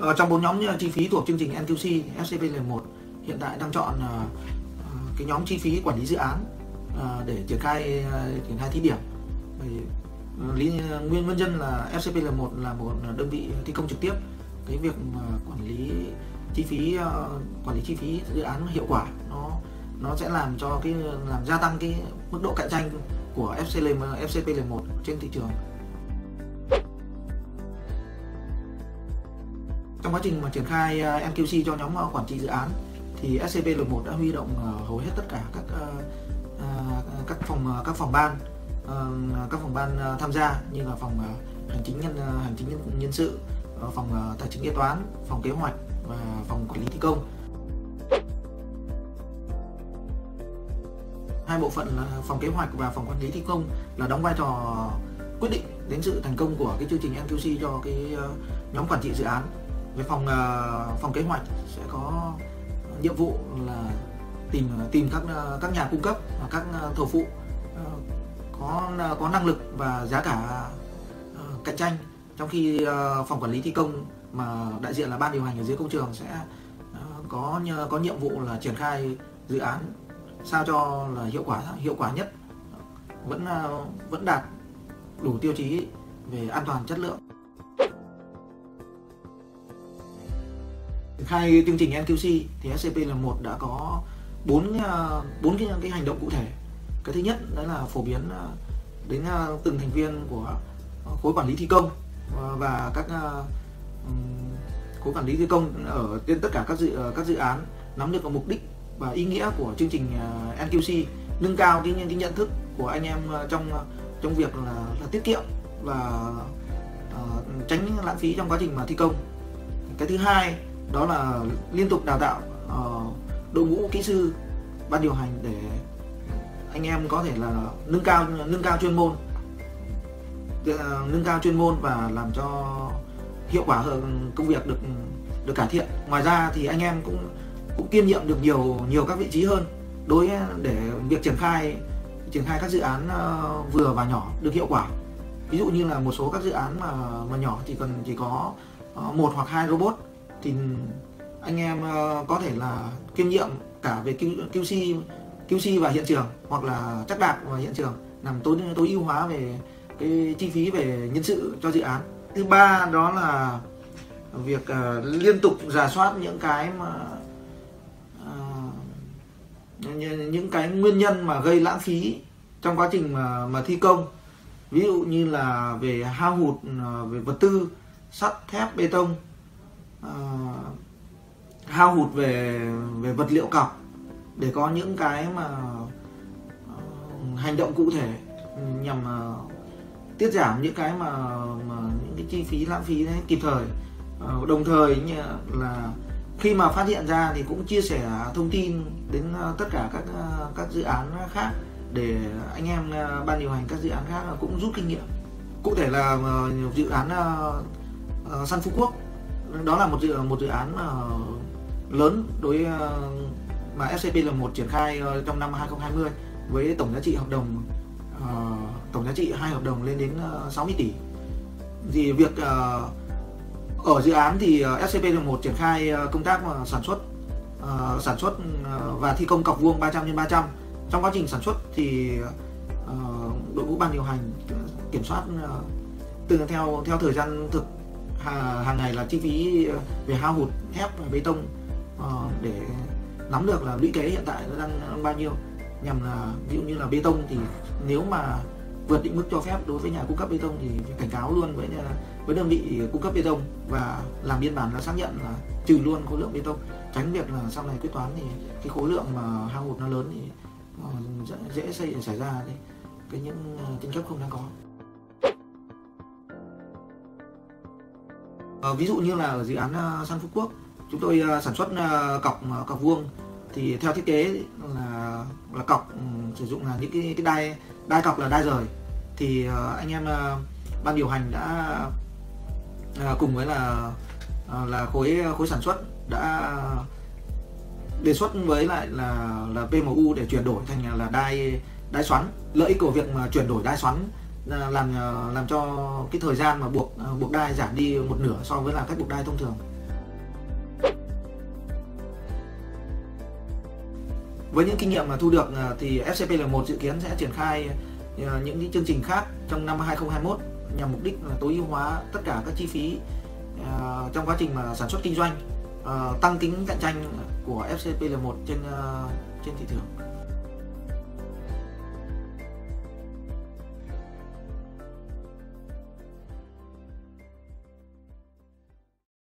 Trong 4 nhóm chi phí thuộc chương trình NQC, FCP01 hiện tại đang chọn cái nhóm chi phí quản lý dự án để triển khai thí điểm. Nguyên nhân là FCP01 là một đơn vị thi công trực tiếp. Cái việc mà quản lý chi phí dự án hiệu quả nó sẽ làm gia tăng cái mức độ cạnh tranh của FCP01 trên thị trường. Trong quá trình mà triển khai NQC cho nhóm quản trị dự án thì FCP01 đã huy động hầu hết tất cả các phòng ban tham gia, như là phòng hành chính nhân sự, phòng tài chính kế toán, phòng kế hoạch và phòng quản lý thi công. Hai bộ phận là phòng kế hoạch và phòng quản lý thi công là đóng vai trò quyết định đến sự thành công của cái chương trình NQC cho cái nhóm quản trị dự án. Về phòng kế hoạch sẽ có nhiệm vụ là tìm các nhà cung cấp và các thầu phụ có năng lực và giá cả cạnh tranh, trong khi phòng quản lý thi công mà đại diện là ban điều hành ở dưới công trường sẽ có nhiệm vụ là triển khai dự án sao cho là hiệu quả nhất, vẫn đạt đủ tiêu chí về an toàn chất lượng. Khai chương trình NQC thì FCP01 đã có 4 cái hành động cụ thể. Cái thứ nhất đó là phổ biến đến từng thành viên của khối quản lý thi công và các khối quản lý thi công ở trên tất cả các dự án nắm được mục đích và ý nghĩa của chương trình NQC, nâng cao cái nhận thức của anh em trong việc là tiết kiệm và tránh lãng phí trong quá trình mà thi công. Cái thứ hai đó là liên tục đào tạo đội ngũ kỹ sư ban điều hành để anh em có thể là nâng cao chuyên môn và làm cho hiệu quả hơn công việc được cải thiện. Ngoài ra thì anh em cũng kiêm nhiệm được nhiều các vị trí hơn để việc triển khai các dự án vừa và nhỏ được hiệu quả. Ví dụ như là một số các dự án mà nhỏ chỉ có 1 hoặc 2 robot thì anh em có thể là kiêm nhiệm cả về QC và hiện trường, hoặc là trắc đạc và hiện trường, làm tối ưu hóa về cái chi phí về nhân sự cho dự án. Thứ ba đó là việc liên tục rà soát những cái nguyên nhân mà gây lãng phí trong quá trình mà thi công. Ví dụ như là về hao hụt về vật tư, sắt, thép, bê tông, hao hụt về vật liệu cọc, để có những cái mà hành động cụ thể nhằm tiết giảm những cái những cái chi phí lãng phí đấy kịp thời. Đồng thời như là khi mà phát hiện ra thì cũng chia sẻ thông tin đến tất cả các dự án khác, để anh em ban điều hành các dự án khác cũng rút kinh nghiệm. Cụ thể là dự án Sun Phú Quốc, đó là một dự án lớn mà FCP01 triển khai trong năm 2020 với tổng giá trị hợp đồng, tổng giá trị 2 hợp đồng lên đến 60 tỷ. Thì việc ở dự án thì FCP01 triển khai công tác sản xuất và thi công cọc vuông 300x300. Trong quá trình sản xuất thì đội ngũ ban điều hành kiểm soát theo thời gian thực hàng ngày là chi phí về hao hụt thép và bê tông, để nắm được là lũy kế hiện tại nó đang bao nhiêu, nhằm là ví dụ như là bê tông thì nếu mà vượt định mức cho phép đối với nhà cung cấp bê tông thì phải cảnh cáo luôn với đơn vị cung cấp bê tông và làm biên bản là xác nhận là trừ luôn khối lượng bê tông, tránh việc là sau này quyết toán thì cái khối lượng mà hao hụt nó lớn thì dễ xảy ra những tranh chấp không đáng có. Ví dụ như là ở dự án Sun Phú Quốc, chúng tôi sản xuất cọc vuông thì theo thiết kế là cọc sử dụng là những cái đai cọc là đai rời. Thì anh em ban điều hành đã cùng với là khối sản xuất đã đề xuất với lại là PMU để chuyển đổi thành là đai xoắn. Lợi ích của việc mà chuyển đổi đai xoắn làm cho cái thời gian mà buộc đai giảm đi 1/2 so với là cách buộc đai thông thường. với những kinh nghiệm mà thu được thì FCPL1 dự kiến sẽ triển khai những cái chương trình khác trong năm 2021 nhằm mục đích là tối ưu hóa tất cả các chi phí trong quá trình mà sản xuất kinh doanh, tăng tính cạnh tranh của FCPL1 trên thị trường.